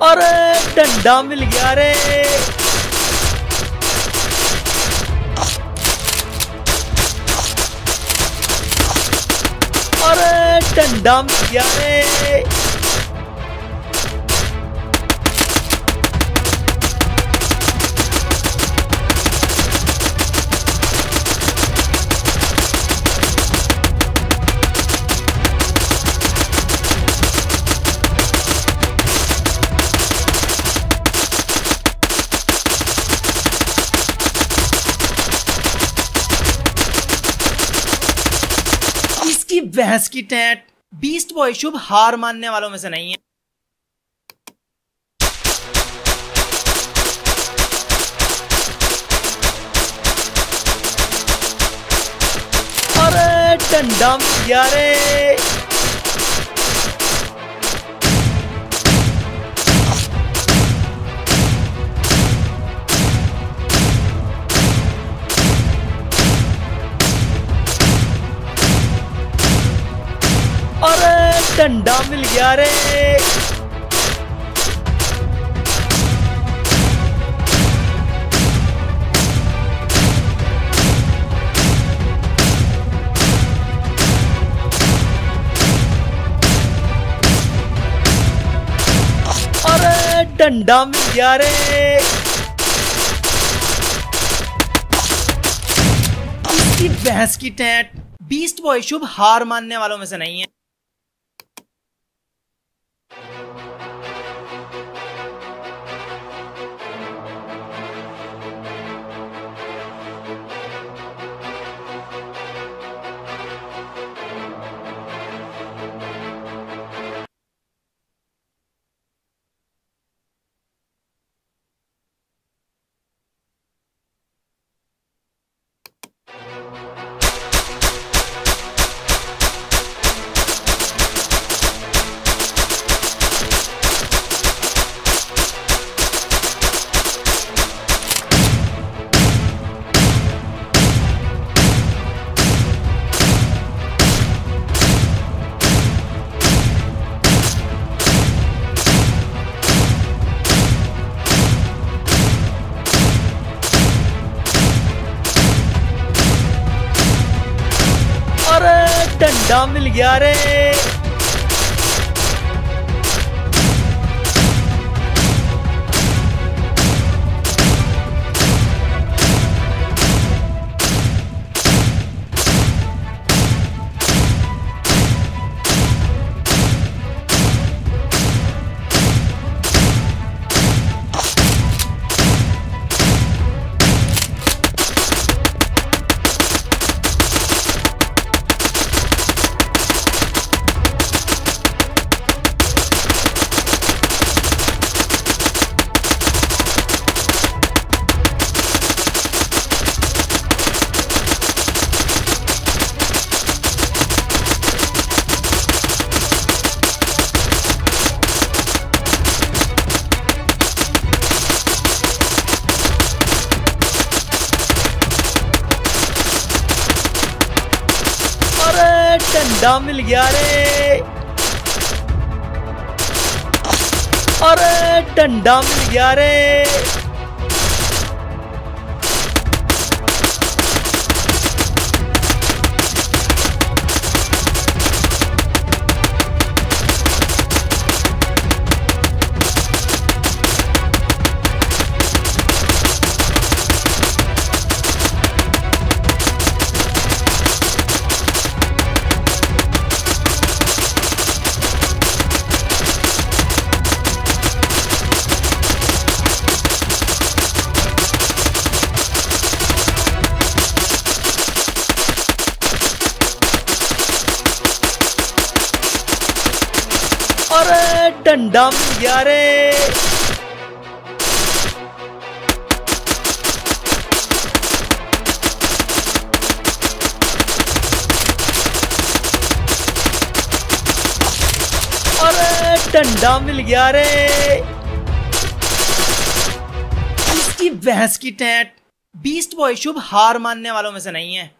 अरे डंडा मिल गया रे। अरे डंडा मिल गया रे। इसकी भैंस की टैट। बीस्ट बॉय शुभ हार मानने वालों में से नहीं है। अरे डंडा मिल गया रे। अरे डंडा मिल गया रे। अरे डंडा मिल गया रे। इसकी भैंस की टैट। बीस्ट बॉय शुभ हार मानने वालों में से नहीं है। अरे डंडा मिल गया रे। डंडा मिल गया रे। अरे डंडा मिल गया रे। अरे डंडा मिल गया रे। अरे डंडा मिल गया रे। इसकी भैंस की टैट। बीस्ट बॉय शुभ हार मानने वालों में से नहीं है।